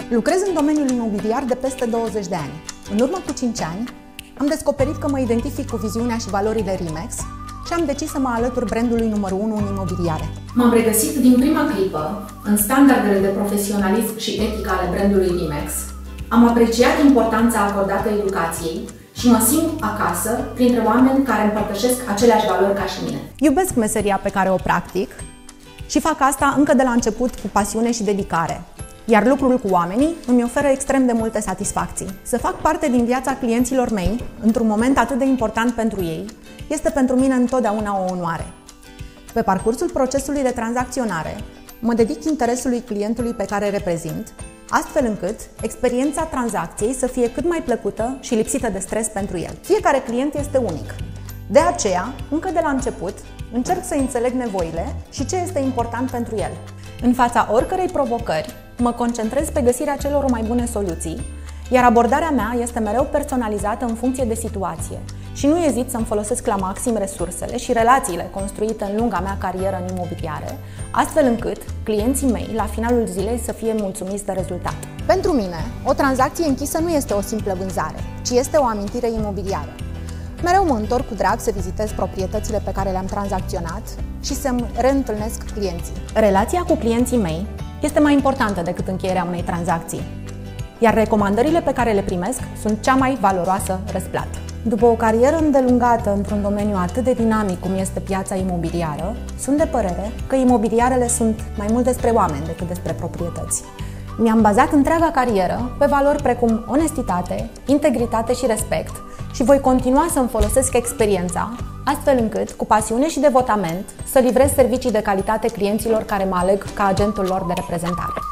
Lucrez în domeniul imobiliar de peste 20 de ani. În urmă cu 5 ani, am descoperit că mă identific cu viziunea și valorile RE/MAX și am decis să mă alătur brandului numărul 1 în imobiliare. M-am regăsit din prima clipă în standardele de profesionalism și etică ale brandului RE/MAX. Am apreciat importanța acordată educației și mă simt acasă printre oameni care împărtășesc aceleași valori ca și mine. Iubesc meseria pe care o practic și fac asta încă de la început cu pasiune și dedicare. Iar lucrul cu oamenii îmi oferă extrem de multe satisfacții. Să fac parte din viața clienților mei, într-un moment atât de important pentru ei, este pentru mine întotdeauna o onoare. Pe parcursul procesului de tranzacționare, mă dedic interesului clientului pe care îl reprezint, astfel încât experiența tranzacției să fie cât mai plăcută și lipsită de stres pentru el. Fiecare client este unic. De aceea, încă de la început, încerc să înțeleg nevoile și ce este important pentru el. În fața oricărei provocări, mă concentrez pe găsirea celor mai bune soluții, iar abordarea mea este mereu personalizată în funcție de situație și nu ezit să-mi folosesc la maxim resursele și relațiile construite în lunga mea carieră în imobiliare, astfel încât clienții mei, la finalul zilei, să fie mulțumiți de rezultat. Pentru mine, o tranzacție închisă nu este o simplă vânzare, ci este o amintire imobiliară. Mereu mă întorc cu drag să vizitez proprietățile pe care le-am tranzacționat și să-mi reîntâlnesc clienții. Relația cu clienții mei este mai importantă decât încheierea unei tranzacții, iar recomandările pe care le primesc sunt cea mai valoroasă răsplată. După o carieră îndelungată într-un domeniu atât de dinamic cum este piața imobiliară, sunt de părere că imobiliarele sunt mai mult despre oameni decât despre proprietăți. Mi-am bazat întreaga carieră pe valori precum onestitate, integritate și respect și voi continua să-mi folosesc experiența, astfel încât, cu pasiune și devotament, să livrez servicii de calitate clienților care mă aleg ca agentul lor de reprezentare.